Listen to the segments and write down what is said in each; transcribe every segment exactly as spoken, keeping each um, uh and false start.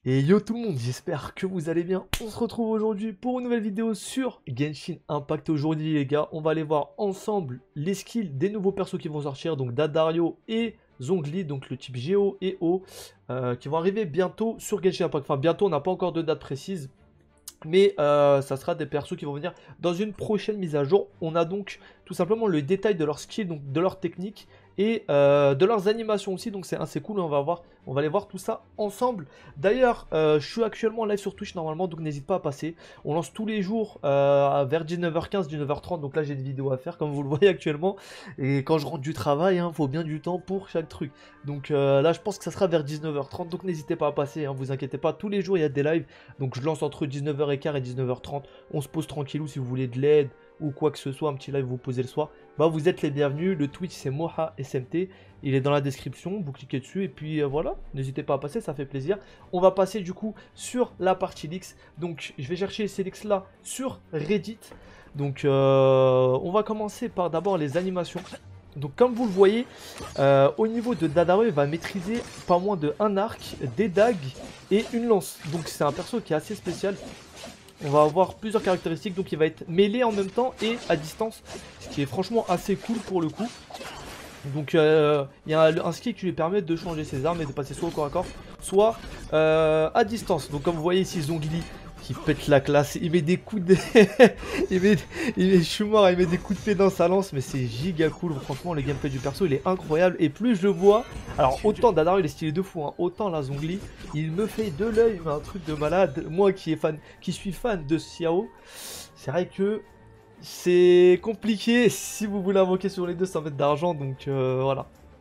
Et yo tout le monde, j'espère que vous allez bien. On se retrouve aujourd'hui pour une nouvelle vidéo sur Genshin Impact. Aujourd'hui les gars, on va aller voir ensemble les skills des nouveaux persos qui vont sortir. Donc Dadario et Zhongli, donc le type Géo et O, euh, qui vont arriver bientôt sur Genshin Impact. Enfin bientôt, on n'a pas encore de date précise. Mais euh, ça sera des persos qui vont venir dans une prochaine mise à jour. On a donc tout simplement le détail de leurs skills, donc de leurs techniques et euh, de leurs animations aussi. Donc c'est assez cool, on va voir, on va aller voir tout ça ensemble. D'ailleurs, euh, je suis actuellement en live sur Twitch normalement, donc n'hésite pas à passer. On lance tous les jours euh, vers dix-neuf heures quinze, dix-neuf heures trente. Donc là j'ai des vidéos à faire comme vous le voyez actuellement. Et quand je rentre du travail, il hein, faut bien du temps pour chaque truc. Donc euh, là je pense que ça sera vers dix-neuf heures trente. Donc n'hésitez pas à passer, hein, vous inquiétez pas. Tous les jours il y a des lives. Donc je lance entre dix-neuf heures quinze et dix-neuf heures trente. On se pose tranquillou si vous voulez de l'aide ou quoi que ce soit, un petit live vous posez le soir. Bah vous êtes les bienvenus. Le Twitch c'est Moha S M T. Il est dans la description, vous cliquez dessus et puis euh, voilà, n'hésitez pas à passer, ça fait plaisir. On va passer du coup sur la partie leaks. Donc je vais chercher ces leaks là sur Reddit. Donc euh, on va commencer par d'abord les animations. Donc comme vous le voyez, euh, au niveau de Dadario, il va maîtriser pas moins de un arc, des dagues et une lance. Donc c'est un perso qui est assez spécial. On va avoir plusieurs caractéristiques, donc il va être mêlé en même temps et à distance, ce qui est franchement assez cool pour le coup. Donc euh, il y a un, un skill qui lui permet de changer ses armes et de passer soit au corps à corps, soit euh, à distance. Donc comme vous voyez ici, Zhongli qui pète la classe, il met des coups de... il met... il est... Je suis mort, il met des coups de pied dans sa lance, mais c'est giga cool. Franchement, le gameplay du perso, il est incroyable. Et plus je le vois, alors autant Dadario, il est stylé de fou, hein, autant la Zhongli, il me fait de l'œil, un truc de malade. Moi qui, est fan... qui suis fan de Xiao, c'est vrai que c'est compliqué. Si vous voulez invoquer sur les deux, ça va être d'argent, donc euh, voilà.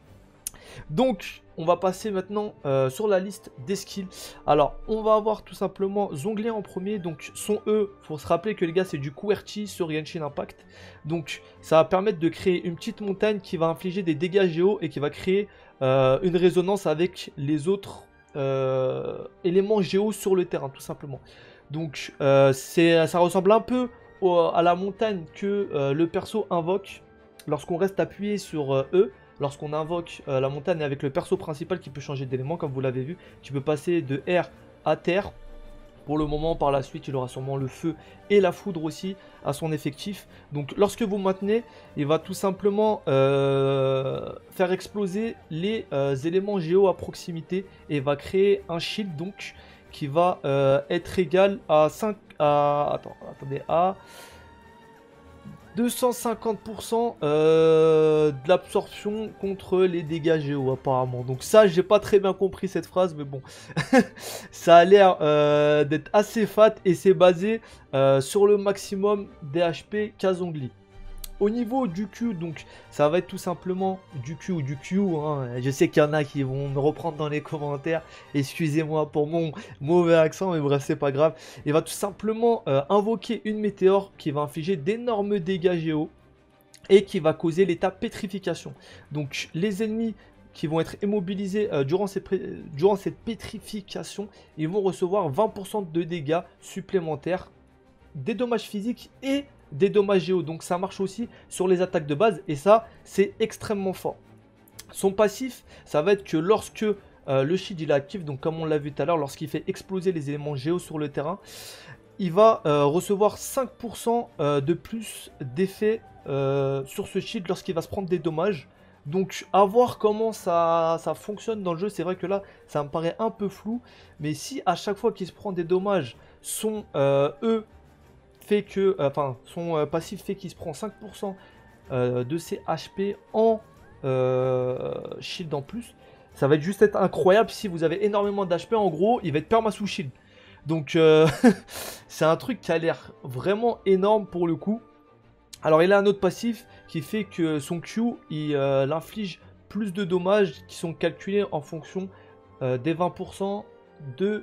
Donc, on va passer maintenant euh, sur la liste des skills. Alors, on va avoir tout simplement Zhongli en premier. Donc, son E, faut se rappeler que les gars, c'est du QWERTY sur Genshin Impact. Donc, ça va permettre de créer une petite montagne qui va infliger des dégâts géo et qui va créer euh, une résonance avec les autres euh, éléments géo sur le terrain, tout simplement. Donc, euh, ça ressemble un peu au, à la montagne que euh, le perso invoque lorsqu'on reste appuyé sur euh, E. Lorsqu'on invoque euh, la montagne avec le perso principal qui peut changer d'élément, comme vous l'avez vu, tu peux passer de air à terre. Pour le moment, par la suite, il aura sûrement le feu et la foudre aussi à son effectif. Donc lorsque vous maintenez, il va tout simplement euh, faire exploser les euh, éléments géo à proximité et va créer un shield donc qui va euh, être égal à cinq à attends, attendez à deux cent cinquante pour cent euh, de l'absorption contre les dégâts géo apparemment. Donc ça, j'ai pas très bien compris cette phrase, mais bon. Ça a l'air euh, d'être assez fat et c'est basé euh, sur le maximum des H P qu'a Zhongli. Au niveau du Q, donc ça va être tout simplement du Q ou du Q. Hein. Je sais qu'il y en a qui vont me reprendre dans les commentaires. Excusez-moi pour mon mauvais accent, mais bref, c'est pas grave. Il va tout simplement euh, invoquer une météore qui va infliger d'énormes dégâts géo et qui va causer l'état pétrification. Donc les ennemis qui vont être immobilisés euh, durant, ces durant cette pétrification, ils vont recevoir vingt pour cent de dégâts supplémentaires, des dommages physiques et des dommages géo. Donc ça marche aussi sur les attaques de base et ça c'est extrêmement fort. Son passif, ça va être que lorsque euh, le shield il est actif, donc comme on l'a vu tout à l'heure, lorsqu'il fait exploser les éléments géo sur le terrain, il va euh, recevoir cinq pour cent euh, de plus d'effet euh, sur ce shield lorsqu'il va se prendre des dommages. Donc à voir comment ça, ça fonctionne dans le jeu. C'est vrai que là ça me paraît un peu flou, mais si à chaque fois qu'il se prend des dommages, son euh, E fait que, euh, enfin, son euh, passif fait qu'il se prend cinq pour cent euh, de ses H P en euh, shield en plus. Ça va être juste être incroyable si vous avez énormément d'H P. En gros, il va être perma sous shield. Donc, euh, c'est un truc qui a l'air vraiment énorme pour le coup. Alors, il a un autre passif qui fait que son Q, il euh, inflige plus de dommages qui sont calculés en fonction euh, des vingt pour cent de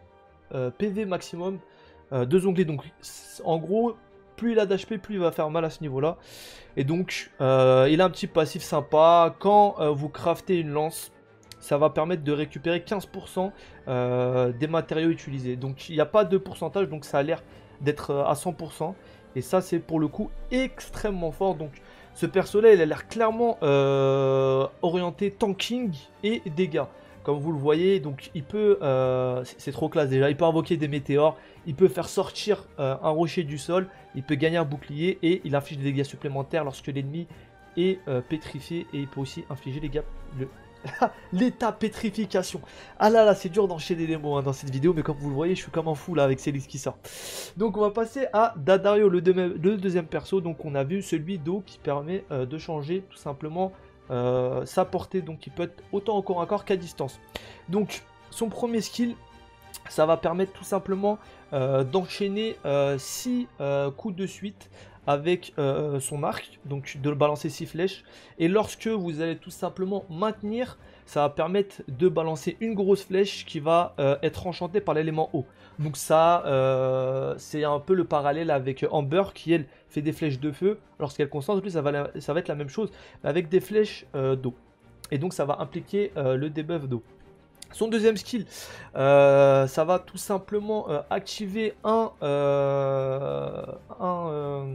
euh, P V maximum Euh, deux onglets. Donc en gros, plus il a d'H P, plus il va faire mal à ce niveau là. Et donc euh, il a un petit passif sympa. Quand euh, vous craftez une lance, ça va permettre de récupérer quinze pour cent euh, des matériaux utilisés. Donc il n'y a pas de pourcentage, donc ça a l'air d'être à cent pour cent. Et ça c'est pour le coup extrêmement fort. Donc ce perso là il a l'air clairement euh, orienté tanking et dégâts. comme vous le voyez. Donc il peut, euh, c'est trop classe déjà, il peut invoquer des météores, il peut faire sortir euh, un rocher du sol, il peut gagner un bouclier et il inflige des dégâts supplémentaires lorsque l'ennemi est euh, pétrifié, et il peut aussi infliger les dégâts... Le... l'état pétrification. Ah là là, c'est dur d'enchaîner les mots hein, dans cette vidéo, mais comme vous le voyez, je suis comme un fou là avec ces listes qui sortent. Donc on va passer à Daddario, le, de le deuxième perso. Donc on a vu celui d'eau qui permet euh, de changer tout simplement euh, sa portée, donc il peut être autant au corps à corps qu'à distance. Donc son premier skill, ça va permettre tout simplement euh, d'enchaîner six euh, euh, coups de suite avec euh, son arc, donc de balancer six flèches. Et lorsque vous allez tout simplement maintenir, ça va permettre de balancer une grosse flèche qui va euh, être enchantée par l'élément eau. Donc ça, euh, c'est un peu le parallèle avec Amber qui, elle, fait des flèches de feu. Lorsqu'elle concentre, plus ça va, ça va être la même chose, avec des flèches euh, d'eau. Et donc ça va impliquer euh, le debuff d'eau. Son deuxième skill, euh, ça va tout simplement euh, activer un, euh, un euh,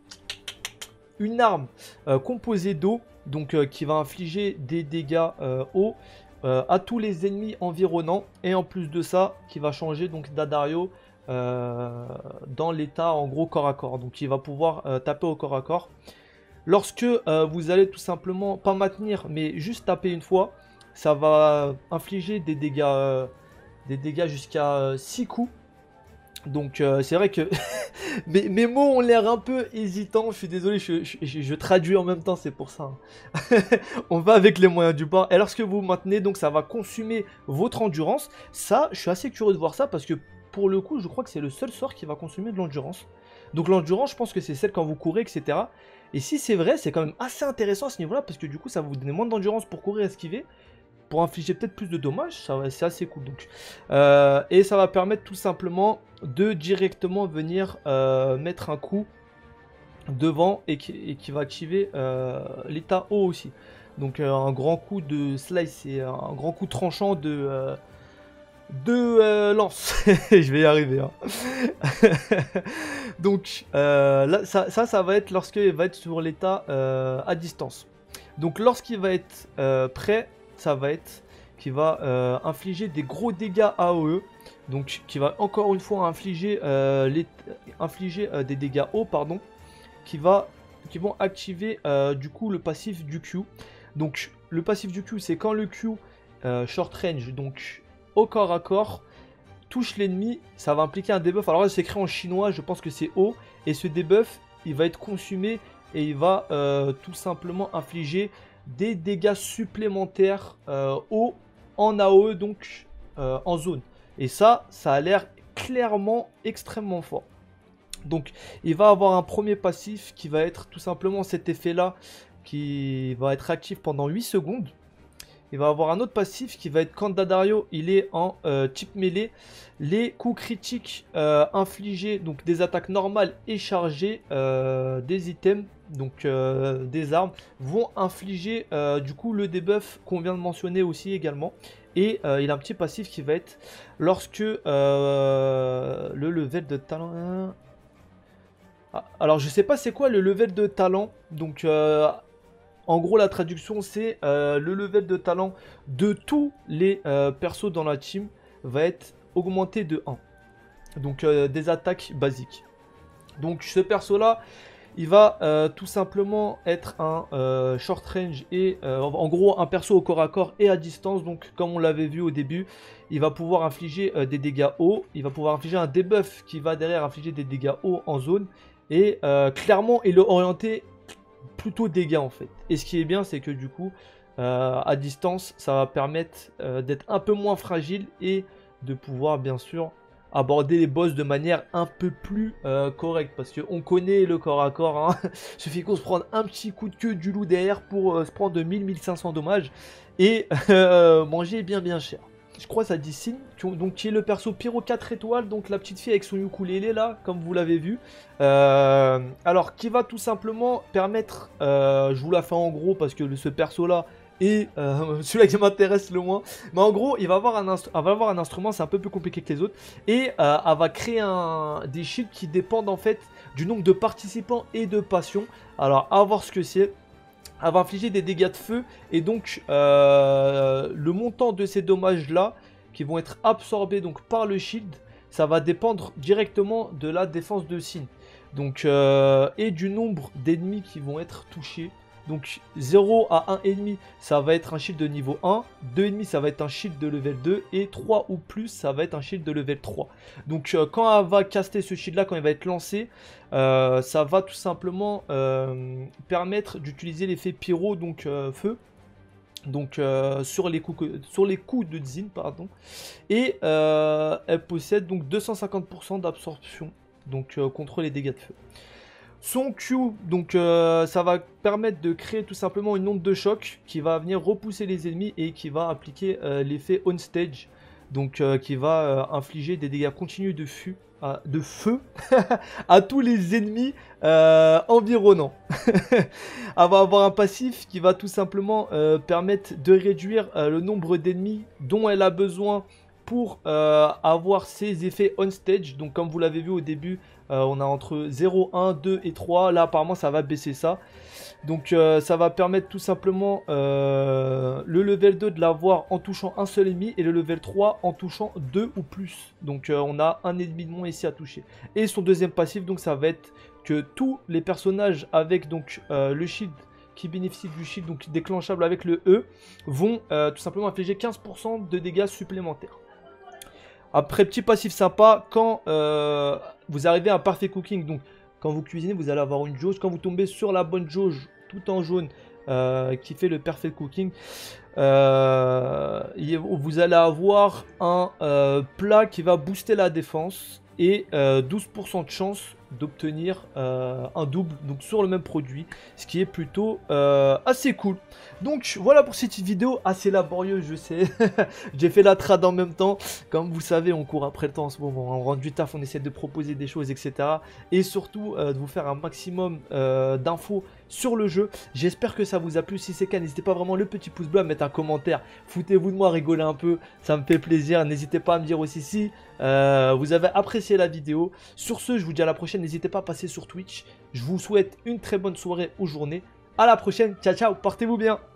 une arme euh, composée d'eau, donc euh, qui va infliger des dégâts euh, eau euh, à tous les ennemis environnants, et en plus de ça, qui va changer donc Daddario euh, dans l'état en gros corps à corps. Donc il va pouvoir euh, taper au corps à corps. Lorsque euh, vous allez tout simplement pas maintenir, mais juste taper une fois, ça va infliger des dégâts, euh, des dégâts jusqu'à euh, six coups. Donc euh, c'est vrai que mes, mes mots ont l'air un peu hésitants. Je suis désolé, je, je, je, je traduis en même temps, c'est pour ça. Hein. On va avec les moyens du bord. Et lorsque vous maintenez, donc ça va consumer votre endurance. Ça, je suis assez curieux de voir ça parce que pour le coup, je crois que c'est le seul sort qui va consommer de l'endurance. Donc l'endurance, je pense que c'est celle quand vous courez, et cetera. Et si c'est vrai, c'est quand même assez intéressant à ce niveau-là parce que du coup, ça va vous donner moins d'endurance pour courir et esquiver. Pour infliger peut-être plus de dommages, c'est assez cool. Donc, euh, et ça va permettre tout simplement de directement venir euh, mettre un coup devant et qui, et qui va activer euh, l'état haut aussi. Donc euh, un grand coup de slice et un grand coup tranchant de, euh, de euh, lance. Je vais y arriver. Hein. Donc euh, là, ça, ça, ça va être lorsqu'il va être sur l'état euh, à distance. Donc lorsqu'il va être euh, prêt, ça va être qui va euh, infliger des gros dégâts A O E, donc qui va encore une fois infliger, euh, les, infliger euh, des dégâts hauts, pardon, qui, va, qui vont activer euh, du coup le passif du Q. Donc le passif du Q, c'est quand le Q euh, short range, donc au corps à corps, touche l'ennemi, ça va impliquer un debuff. Alors là c'est écrit en chinois, je pense que c'est haut, et ce debuff il va être consumé et il va euh, tout simplement infliger des dégâts supplémentaires euh, haut en A O E, donc euh, en zone. Et ça, ça a l'air clairement extrêmement fort. Donc il va avoir un premier passif qui va être tout simplement cet effet là qui va être actif pendant huit secondes. Il va avoir un autre passif qui va être quand Daddario il est en euh, type mêlée. Les coups critiques euh, infligés, donc des attaques normales et chargées, euh, des items, donc euh, des armes, vont infliger euh, du coup le debuff qu'on vient de mentionner aussi également. Et euh, il a un petit passif qui va être lorsque euh, le level de talent... Ah, alors je sais pas c'est quoi le level de talent, donc... Euh, En gros, la traduction, c'est euh, le level de talent de tous les euh, persos dans la team va être augmenté de un. Donc, euh, des attaques basiques. Donc, ce perso-là, il va euh, tout simplement être un euh, short range et euh, en gros un perso au corps à corps et à distance. Donc, comme on l'avait vu au début, il va pouvoir infliger euh, des dégâts hauts. Il va pouvoir infliger un debuff qui va derrière infliger des dégâts hauts en zone. Et euh, clairement, il est orienté plutôt dégâts en fait. Et ce qui est bien, c'est que du coup euh, à distance ça va permettre euh, d'être un peu moins fragile et de pouvoir bien sûr aborder les boss de manière un peu plus euh, correcte, parce qu'on connaît le corps à corps, hein. Suffit qu'on se prenne un petit coup de queue du loup derrière pour euh, se prendre de mille à mille cinq cents dommages et euh, manger bien bien cher. Je crois que ça dit Sin, donc qui est le perso Pyro quatre étoiles, donc la petite fille avec son ukulélé là, comme vous l'avez vu. Euh, alors, qui va tout simplement permettre, euh, je vous la fais en gros parce que ce perso là est euh, celui-là qui m'intéresse le moins. Mais en gros, il va avoir un, elle va avoir un instrument, c'est un peu plus compliqué que les autres. Et euh, elle va créer un, des shields qui dépendent en fait du nombre de participants et de passions. Alors, à voir ce que c'est. elle va infliger des dégâts de feu. Et donc, euh, le montant de ces dommages-là, qui vont être absorbés donc, par le shield, ça va dépendre directement de la défense de Sin. Donc, euh, et du nombre d'ennemis qui vont être touchés. Donc zéro à un ennemi, ça va être un shield de niveau un. deux ennemis, ça va être un shield de level deux. Et trois ou plus, ça va être un shield de level trois. Donc euh, quand elle va caster ce shield là, quand il va être lancé, euh, ça va tout simplement euh, permettre d'utiliser l'effet pyro, donc euh, feu. Donc euh, sur, les coups, sur les coups de Xin, pardon. Et euh, elle possède donc deux cent cinquante pour cent d'absorption, donc euh, contre les dégâts de feu. Son Q, donc euh, ça va permettre de créer tout simplement une onde de choc qui va venir repousser les ennemis et qui va appliquer euh, l'effet on stage, donc euh, qui va euh, infliger des dégâts continus de, feu, à, de feu à tous les ennemis euh, environnants. Elle va avoir un passif qui va tout simplement euh, permettre de réduire euh, le nombre d'ennemis dont elle a besoin pour euh, avoir ses effets on stage. Donc comme vous l'avez vu au début, euh, on a entre zéro, un, deux et trois. Là apparemment ça va baisser ça. Donc euh, ça va permettre tout simplement euh, le level deux de l'avoir en touchant un seul ennemi. Et le level trois en touchant deux ou plus. Donc euh, on a un ennemi de moins ici à toucher. Et son deuxième passif, donc ça va être que tous les personnages avec donc euh, le shield, qui bénéficient du shield, donc déclenchable avec le E, vont euh, tout simplement infliger quinze pour cent de dégâts supplémentaires. Après, petit passif sympa, quand euh, vous arrivez à un parfait cooking, donc quand vous cuisinez, vous allez avoir une jauge. Quand vous tombez sur la bonne jauge, tout en jaune, euh, qui fait le parfait cooking, euh, vous allez avoir un euh, plat qui va booster la défense et euh, douze pour cent de chance d'obtenir euh, un double donc sur le même produit, ce qui est plutôt euh, assez cool. Donc voilà pour cette vidéo assez laborieuse, je sais. J'ai fait la trad en même temps. Comme vous savez, on court après le temps en ce moment, on rentre du taf, on essaie de proposer des choses, etc. Et surtout euh, de vous faire un maximum euh, d'infos sur le jeu. J'espère que ça vous a plu. Si c'est le cas, n'hésitez pas vraiment le petit pouce bleu, à mettre un commentaire, foutez-vous de moi, rigolez un peu, ça me fait plaisir. N'hésitez pas à me dire aussi si euh, vous avez apprécié la vidéo. Sur ce, je vous dis à la prochaine. N'hésitez pas à passer sur Twitch. Je vous souhaite une très bonne soirée ou journée. À la prochaine. Ciao, ciao. Portez-vous bien.